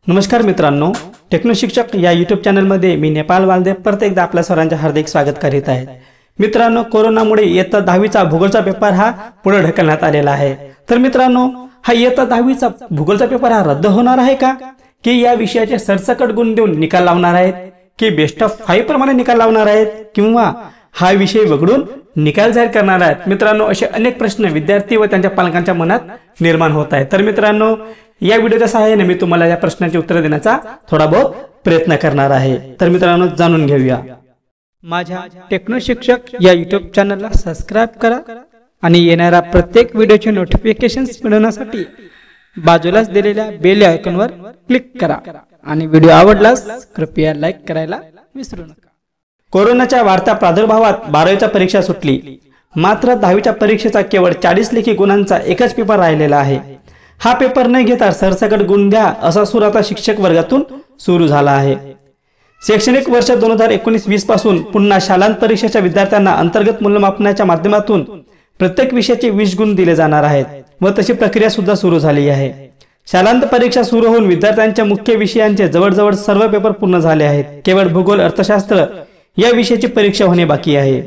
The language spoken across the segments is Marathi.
नमस्कार मित्रांनो, टेक्नो शिक्षक या यूट्यूब चॅनलमध्ये मी नेपाल वालदेव परत एकदा आपल्या सर्वांचे हार्दिक स्वागत करीत आहे। मित्रांनो, कोरोनामुळे इयत्ता 10वीचा भूगोलचा पेपर हा पुढे ढकलण्यात आलेला आहे। तर मित्रांनो, हा इयत्ता 10वीचा भूगोलचा पेपर हा रद्द होणार आहे का, की या विषयाचे सरसकट गुण देऊन निकाल लावणार आहेत, की बेस्ट ऑफ 5 प्रमाणे निकाल लावणार आहेत, किंवा हा विषय वगळून निकाल जाहीर करणार आहेत? मित्रांनो, असे अनेक प्रश्न विद्यार्थी व त्यांच्या पालकांच्या मनात निर्माण होत आहेत। तर मित्रांनो, या व्हिडिओच्या सहाय्याने मी तुम्हाला या प्रश्नांची उत्तरे देण्याचा थोडा बहुत प्रयत्न करणार आहे। तर मित्रांनो, जाणून घेऊया। माझ्या टेक्नो शिक्षक या यूट्यूब चॅनलला सबस्क्राइब करा आणि येणाऱ्या प्रत्येक व्हिडिओचे नोटिफिकेशन्स मिळवण्यासाठी बाजूलाच दिलेल्या बेल आयकॉनवर क्लिक करा आणि व्हिडिओ आवडल्यास कृपया लाईक करायला विसरू नका। कोरोनाच्या वाढत्या प्रादुर्भावात 12वीच्या परीक्षा सुटली, मात्र 10वीच्या परीक्षेचा केवळ 40 लेखी गुणांचा एकच पेपर राहिलेला आहे। हा पेपर न घेता सरसकट गुण द्या असा सूर आता शिक्षक वर्गातून सुरू झाला आहे। शैक्षणिक वर्ष 2019-20 पासून पुन्हा शालांत परीक्षेच्या विद्यार्थ्यांना अंतर्गत मूल्यमापनाच्या माध्यमातून प्रत्येक विषयाचे 20 गुण दिले जाणार आहेत व तशी प्रक्रिया सुद्धा सुरू झाली आहे। शालांत परीक्षा सुरू होऊन विद्यार्थ्यांच्या मुख्य विषयांचे जवळजवळ सर्व पेपर पूर्ण झाले आहेत। केवळ भूगोल, अर्थशास्त्र या विषयाची परीक्षा होणे बाकी आहे।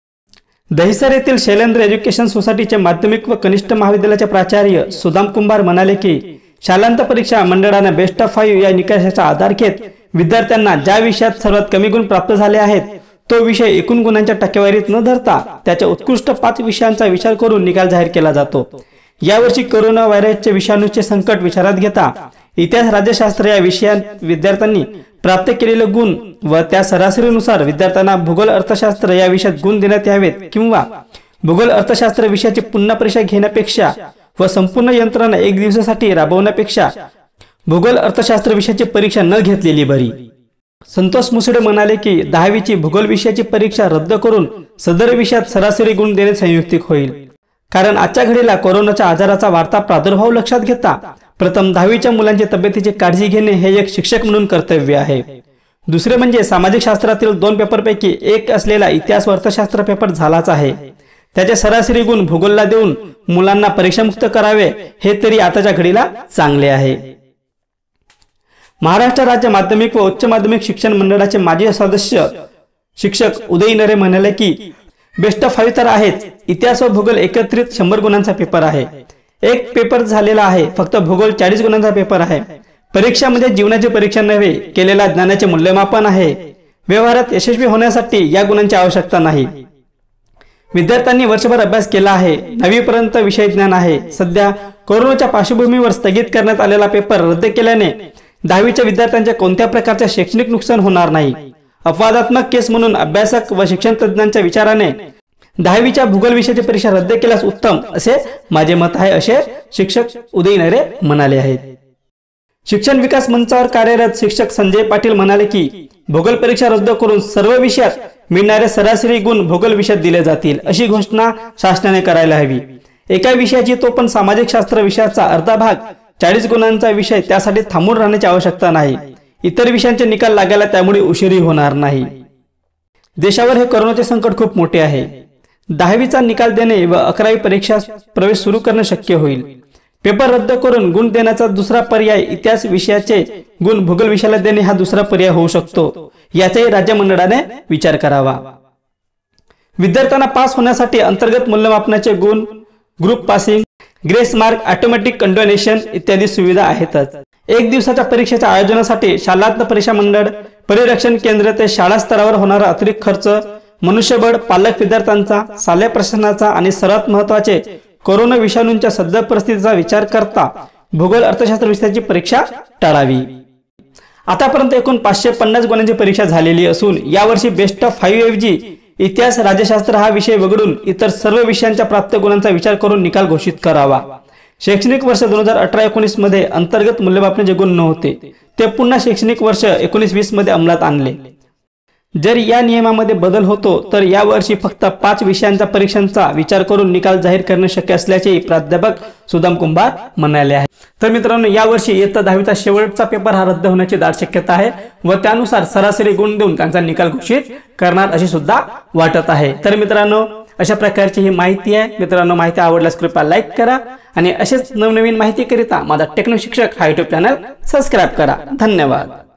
दहिसर येथील शैलेंद्र एज्युकेशन सोसायटीचे माध्यमिक व कनिष्ठ महाविद्यालयाचे प्राचार्य सुदाम कुंभार म्हणाले की शालांत परीक्षा मंडळाने बेस्ट ऑफ 5 या निकषाचा आधार घेत विद्यार्थ्यांना ज्या विषयात सर्वात कमी गुण प्राप्त झाले आहेत तो विषय एकूण गुणांच्या टक्केवारीत न धरता त्याच्या उत्कृष्ट 5 विषयांचा विचार करून निकाल जाहीर केला जातो। यावर्षी कोरोना व्हायरसचे विषाणूचे संकट विचारात घेता इतिहास, राज्यशास्त्र या विषयात विद्यार्थ्यांनी प्राप्त केलेले गुण व त्या सरासरीनुसार विद्यार्थ्यांना भूगोल, अर्थशास्त्र या विषयात गुण देण्यात यावेत, किंवा भूगोल, अर्थशास्त्र विषयाची पुन्हा परीक्षा घेण्यापेक्षा व संपूर्ण यंत्रणा एक दिवसासाठी राबवण्यापेक्षा भूगोल, अर्थशास्त्र विषयाची परीक्षा न घेतलेली बरी। संतोष मुसडे म्हणाले की 10वीची भूगोल विषयाची परीक्षा रद्द करून सदर विषयात सरासरी गुण देणे संयुक्तिक होईल, कारण आजच्या घडीला कोरोनाच्या आजाराचा वाढता प्रादुर्भाव लक्षात घेता प्रथम 10वीच्या मुलांची तब्येतीची काळजी घेणे हे एक शिक्षक म्हणून कर्तव्य आहे। दुसरे म्हणजे सामाजिक शास्त्रातील 2 पेपरपैकी एक असलेला इतिहास व अर्थशास्त्र पेपर झालाच आहे। त्याचे सरासरी गुण भूगोलला देऊन मुलांना परीक्षामुक्त करावे हे तरी आताच्या घडीला चांगले आहे। महाराष्ट्र राज्य माध्यमिक व उच्च माध्यमिक शिक्षण मंडळाचे माजी सदस्य शिक्षक उदय नरे म्हणाले की बेस्ट ऑफ 5 तर आहेच, इतिहास व भूगोल एकत्रित 100 गुणांचा पेपर आहे। एक पेपर झालेला आहे, फक्त भूगोल 40 गुणांचा पेपर आहे। परीक्षा म्हणजे जीवनाची परीक्षा नव्हे, केलेल्या ज्ञानाचे मूल्यमापन आहे। व्यवहारात यशस्वी होण्यासाठी या गुणांची आवश्यकता नाही। विद्यार्थ्यांनी वर्षभर अभ्यास केला आहे, 9वी पर्यंत विषय ज्ञान आहे। सध्या कोरोनाच्या पार्श्वभूमीवर स्थगित करण्यात आलेला पेपर रद्द केल्याने 10वीच्या विद्यार्थ्यांच्या कोणत्या प्रकारचे शैक्षणिक नुकसान होणार नाही। अपवादात्मक केस म्हणून अभ्यासक व शिक्षण तज्ञांच्या विचाराने 10वीच्या भूगोल विषयाची परीक्षा रद्द केल्यास उत्तम असे माझे मत आहे, असे शिक्षक उदय नरे म्हणाले आहेत। शिक्षण विकास मंचावर कार्यरत शिक्षक संजय पाटील म्हणाले की भूगोल परीक्षा रद्द करून सर्व विषयात मिळणारे सरासरी गुण भूगोल विषयात दिले जातील अशी घोषणा शासनाने करायला हवी। एका विषयाची, तो पण सामाजिक शास्त्र विषयाचा अर्धा भाग 40 गुणांचा विषय, त्यासाठी थांबून राहण्याची आवश्यकता नाही। इतर विषयांचे निकाल लागायला त्यामुळे उशिरी होणार नाही। देशावर हे कोरोनाचे संकट खूप मोठे आहे। 10वीचा निकाल देणे व 11वी परीक्षा प्रवेश सुरू करणे शक्य होईल। पेपर रद्द करून गुण देण्याचा दुसरा पर्याय इतिहास विषयाचे गुण भूगोल विषयाला देणे हा दुसरा पर्याय होऊ शकतो। याचाही राज्य मंडळाने विचार करावा। विद्यार्थ्यांना पास होण्यासाठी अंतर्गत मूल्यमापनाचे गुण, group passing, grace mark, automatic condonation इत्यादी सुविधा आहेतच। एक दिवसाच्या परीक्षेच्या आयोजनासाठी शालांत परीक्षा मंडळ, परिरक्षण केंद्र ते शाळा स्तरावर होणारा अतिरिक्त खर्च, मनुष्यबळ, पालक विद्यार्थ्यांचा, शालेय प्रशासनाचा आणि सर्वात महत्त्वाचे कोरोना विषाणूंच्या सध्या परिस्थितीचा विचार करता भूगोल, अर्थशास्त्र विषयाची परीक्षा टाळावी। आतापर्यंत एकूण 550 गुणांची परीक्षा झालेली असून यावर्षी बेस्ट ऑफ 5 ऐवजी इतिहास, राज्यशास्त्र हा विषय वगळून इतर सर्व विषयांच्या प्राप्त गुणांचा विचार करून निकाल घोषित करावा। शैक्षणिक वर्ष 2018-19 मध्ये अंतर्गत मूल्यमापनाचे गुण नव्हते, ते पुन्हा शैक्षणिक वर्ष 19-20 मध्ये अंमलात आणले। जर या नियमामध्ये बदल होतो तर यावर्षी फक्त 5 विषयांच्या परीक्षांचा विचार करून निकाल जाहीर करणे शक्य असल्याचे प्राध्यापक सुदाम कुंभार म्हणाले आहे। तर मित्रांनो, यावर्षी इयत्ता 10वीचा शेवटचा पेपर हा रद्द होण्याची दाट शक्यता आहे व त्यानुसार सरासरी गुण देऊन त्यांचा निकाल घोषित करणार अशी सुद्धा वाटत आहे। तर मित्रांनो, अशा प्रकारची ही माहिती आहे. मित्रांनो, माहिती आवडल्यास कृपया लाईक करा आणि असेच नवनवीन माहिती करिता माझा टेक्नो शिक्षक हा युट्यूब चॅनल सबस्क्राईब करा. धन्यवाद.